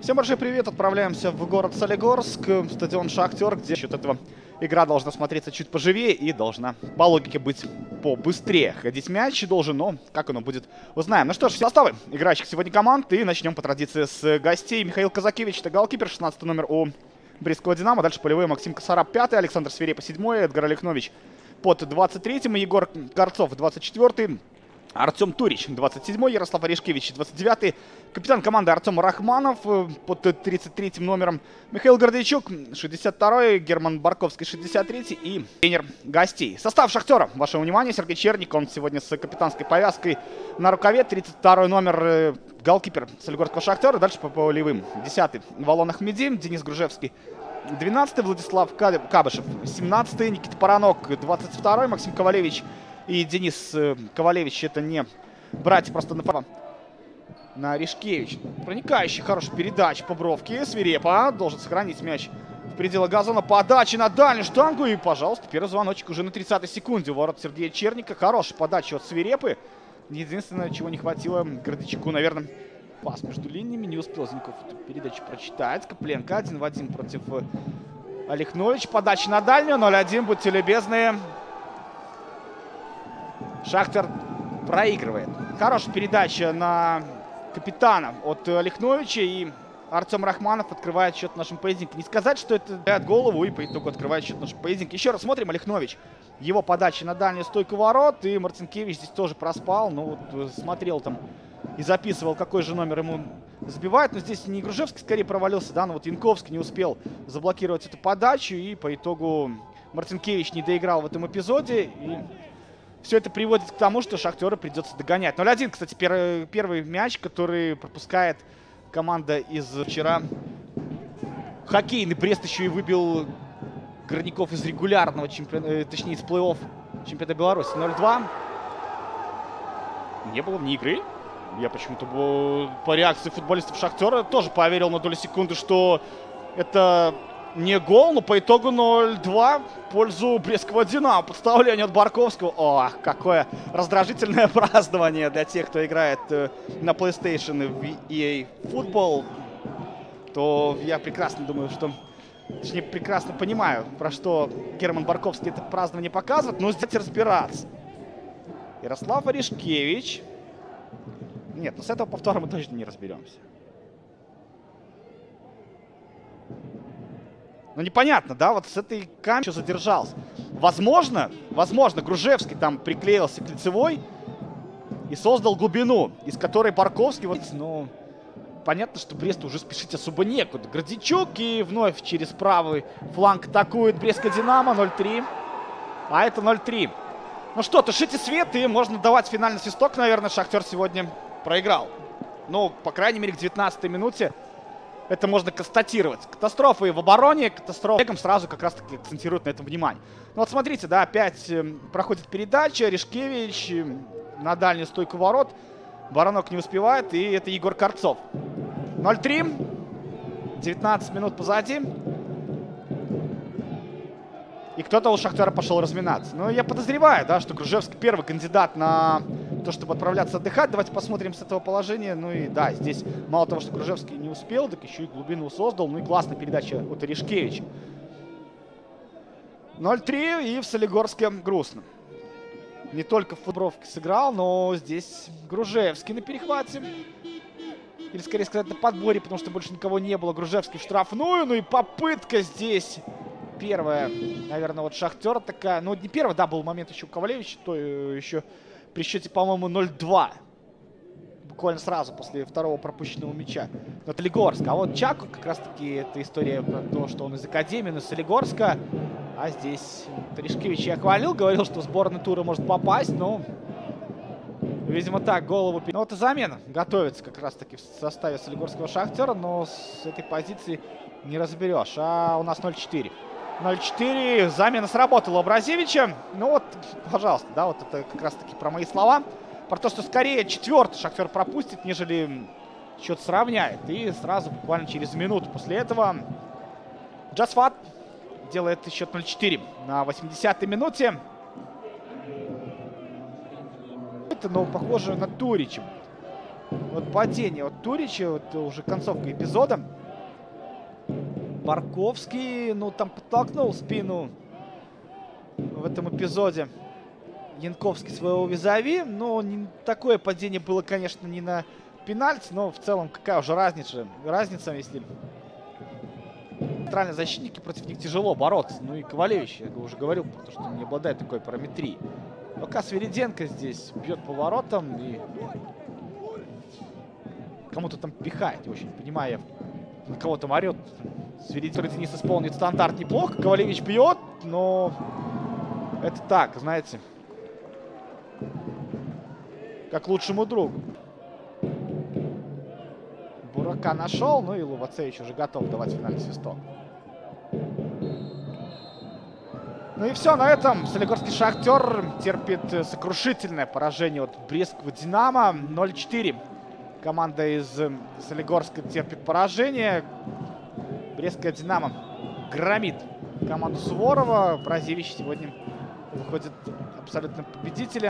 Всем большой привет, отправляемся в город Солигорск, стадион «Шахтер», где счет этого игра должна смотреться чуть поживее и должна по логике быть побыстрее. Ходить мяч должен, но как оно будет, узнаем. Ну что ж, все составы играющих сегодня команд, и начнем по традиции с гостей. Михаил Казакевич, это голкипер, 16 номер у Брестского «Динамо». Дальше полевые: Максим Косараб, 5-й, Александр Свирепа, 7-й, Эдгар Олехнович под 23-м, Егор Карцов, 24-й. Артем Турич, 27-й, Ярослав Орешкевич, 29-й, капитан команды Артем Рахманов под 33-м номером, Михаил Гордейчук, 62-й, Герман Барковский, 63-й и тренер гостей. Состав «Шахтера», вашему вниманию: Сергей Черник, он сегодня с капитанской повязкой на рукаве, 32-й номер, голкипер Солигорского «Шахтера». Дальше по полевым: 10-й Валон Ахмеди, Денис Гружевский, 12-й Владислав Кабышев, 17-й Никита Паранок, 22-й Максим Ковалевич и Денис Ковалевич. Это не братья, просто на Орешкевич. Проникающий, хороший передач по бровке. Свирепа должен сохранить мяч в пределах газона. Подача на дальнюю штангу. И, пожалуйста, первый звоночек уже на 30-й секунде у ворот Сергея Черника. Хорошая подача от Свирепы. Единственное, чего не хватило Гордейчуку, наверное, пас между линиями. Не успел Зиньков эту передачу прочитать. Копленко 1 в 1 против Олехнович. Подача на дальнюю. 0-1. Будьте любезны. Шахтер проигрывает. Хорошая передача на капитана от Олехновича. И Артем Рахманов открывает счет в нашем поединке. Не сказать, что это дает голову и по итогу открывает счет в нашем поединке. Еще раз смотрим: Олехнович. Его подача на дальнюю стойку ворот. И Марцинкевич здесь тоже проспал. Ну вот смотрел там и записывал, какой же номер ему забивает. Но здесь не Гружевский скорее провалился, да, но вот Янковский не успел заблокировать эту подачу. И по итогу Марцинкевич не доиграл в этом эпизоде. И все это приводит к тому, что Шахтеру придется догонять. 0-1, кстати, первый мяч, который пропускает команда из вчера. Хоккейный Брест еще и выбил Горняков из регулярного чемпионата, точнее, из плей-офф чемпионата Беларуси. 0-2. Не было вне игры. Я почему-то по реакции футболистов Шахтера тоже поверил на долю секунды, что это не гол, но по итогу 0-2 в пользу Брестского «Динамо». Подставление от Барковского. О, какое раздражительное празднование для тех, кто играет на PlayStation в EA Football. То я прекрасно думаю, что... Точнее, прекрасно понимаю, про что Герман Барковский это празднование показывает. Но здесь разбираться. Ярослав Орешкевич. Нет, но с этого повтора мы точно не разберемся. Ну, непонятно, да, вот с этой камерой задержался. Возможно, Гружевский там приклеился к лицевой и создал глубину, из которой Барковский, вот, ну, понятно, что Бресту уже спешить особо некуда. Гордейчук и вновь через правый фланг атакует Брестское «Динамо», 0-3. А это 0-3. Ну что, тушите свет, и можно давать финальный свисток, наверное. Шахтер сегодня проиграл. Ну, по крайней мере, к 19-й минуте это можно констатировать. Катастрофа и в обороне, катастрофа сразу как раз-таки акцентирует на этом внимание. Ну вот смотрите, да, опять проходит передача. Орешкевич на дальнюю стойку ворот. Баранок не успевает, и это Егор Карцов. 0-3. 19 минут позади. И кто-то у Шахтера пошел разминаться. Но я подозреваю, да, что Гружевский первый кандидат на то, чтобы отправляться отдыхать. Давайте посмотрим с этого положения. Ну и да, здесь мало того, что Гружевский не успел, так еще и глубину создал. Ну и классная передача от Орешкевича. 0-3, и в Солигорске грустно. Не только в футболке сыграл, но здесь Гружевский на перехвате. Или, скорее сказать, на подборе, потому что больше никого не было. Гружевский в штрафную. Ну и попытка здесь. Первая, наверное, вот Шахтер такая. Ну, не первая, да, был момент еще у Ковалевича. То еще при счете, по-моему, 0-2. Буквально сразу после второго пропущенного мяча. Но это Солигорск. А вот Чаку как раз-таки это история про то, что он из Академии, но Солигорска. А здесь Орешкевич я хвалил, говорил, что в сборную тура может попасть, но, видимо, так, голову... Ну, вот и замена готовится как раз-таки в составе Солигорского Шахтера, но с этой позиции не разберешь. А у нас 0-4. 0-4. Замена сработала у Бразевича. Ну вот, пожалуйста, да, вот это как раз-таки про мои слова. Про то, что скорее четвертый Шахтер пропустит, нежели счет сравняет. И сразу, буквально через минуту после этого, Джасфат делает счет 0-4 на 80-й минуте. Это, но похоже на Турича. Вот падение от Турича, вот уже концовка эпизода. Барковский, ну, там подтолкнул в спину в этом эпизоде Янковский своего визави. Но такое падение было, конечно, не на пенальти, но в целом какая уже разница, если центральные защитники, против них тяжело бороться. Ну и Ковалевич, я уже говорил, потому что он не обладает такой параметрией. Пока Свириденко здесь бьет по воротам и кому-то там пихает, не очень понимаю, на кого там орет. Свириденко, Денис исполнит стандарт неплохо, Ковалевич бьет, но это так, знаете, как лучшему другу. Бурака нашел, ну и Лувацевич уже готов давать финальный свисток. Ну и все, на этом Солигорский Шахтер терпит сокрушительное поражение от Брестского Динамо. 0-4. Команда из Солигорска терпит поражение. Брестская Динамо громит команду Суворова. Бразилич сегодня выходит абсолютно победителем.